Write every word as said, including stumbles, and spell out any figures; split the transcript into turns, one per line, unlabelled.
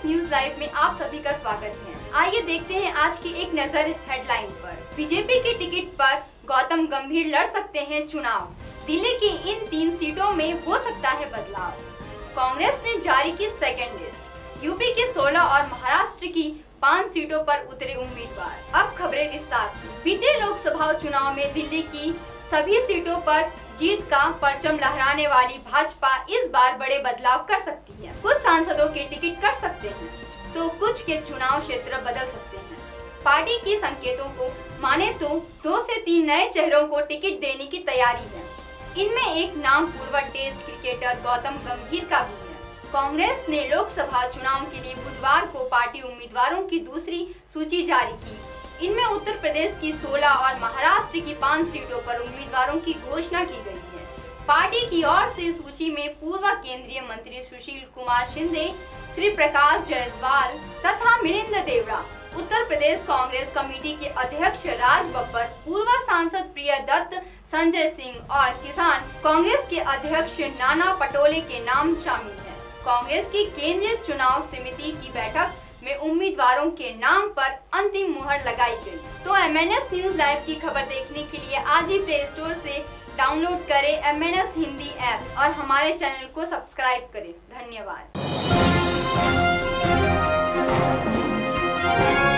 News live में आप सभी का स्वागत है। आइए देखते हैं आज की एक नजर हेडलाइन पर। बीजेपी के टिकट पर गौतम गंभीर लड़ सकते हैं चुनाव। दिल्ली की इन तीन सीटों में हो सकता है बदलाव। कांग्रेस ने जारी की सेकेंड लिस्ट। यूपी के सोलह और महाराष्ट्र की पाँच सीटों पर उतरे उम्मीदवार। अब खबरें विस्तार से। बीते लोकसभा चुनाव में दिल्ली की सभी सीटों पर जीत का परचम लहराने वाली भाजपा इस बार बड़े बदलाव कर सकती है। कुछ सांसदों के टिकट कट सकते हैं तो कुछ के चुनाव क्षेत्र बदल सकते हैं। पार्टी की संकेतों को माने तो दो से तीन नए चेहरों को टिकट देने की तैयारी है। इनमें एक नाम पूर्व टेस्ट क्रिकेटर गौतम गंभीर का भी है। कांग्रेस ने लोकसभा चुनाव के लिए बुधवार को पार्टी उम्मीदवारों की दूसरी सूची जारी की। इनमें उत्तर प्रदेश की सोलह और महाराष्ट्र की पाँच सीटों पर उम्मीदवारों की घोषणा की गई है। पार्टी की ओर से सूची में पूर्व केंद्रीय मंत्री सुशील कुमार शिंदे, श्री प्रकाश जायसवाल तथा मिलिंद देवड़ा, उत्तर प्रदेश कांग्रेस कमेटी के अध्यक्ष राज बब्बर, पूर्व सांसद प्रिया दत्त, संजय सिंह और किसान कांग्रेस के अध्यक्ष नाना पटोले के नाम शामिल है। कांग्रेस की केंद्रीय चुनाव समिति की बैठक में उम्मीदवारों के नाम पर अंतिम मुहर लगाई गई। तो M N S news live की खबर देखने के लिए आज ही प्ले स्टोर से डाउनलोड करें M N S Hindi app और हमारे चैनल को सब्सक्राइब करें। धन्यवाद।